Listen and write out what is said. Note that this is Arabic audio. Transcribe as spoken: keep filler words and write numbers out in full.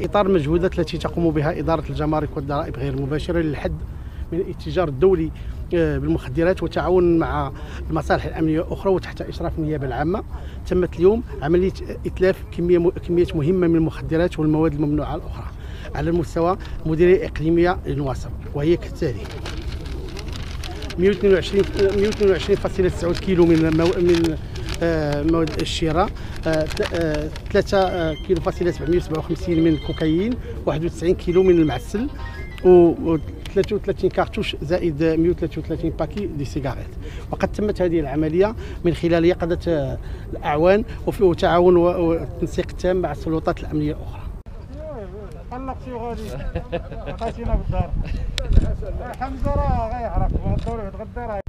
في اطار المجهودات التي تقوم بها اداره الجمارك والضرائب غير المباشره للحد من الاتجار الدولي بالمخدرات وتعاون مع المصالح الامنيه الاخرى وتحت اشراف النيابه العامه، تمت اليوم عمليه اتلاف كميه كميات مهمه من المخدرات والمواد الممنوعه الاخرى على المستوى المديريه الاقليميه للنواصر، وهي كالتالي: مئة واثنين وعشرين فاصلة تسعة كيلو من من مواد الشراء، ثلاثة كيلو فاصلة سبعمئة وسبعة وخمسين من الكوكايين، واحد وتسعين كيلو من المعسل، و ثلاثة وثلاثين كارتوش زائد مئة وثلاثة وثلاثين باكي دي سيجارات. وقد تمت هذه العمليه من خلال يقظه الاعوان وفي تعاون والتنسيق التام مع السلطات الامنيه الاخرى. قلقتي وغادي عطيتينا بالدار. حمزه راه غيحرق الدور يتغدى.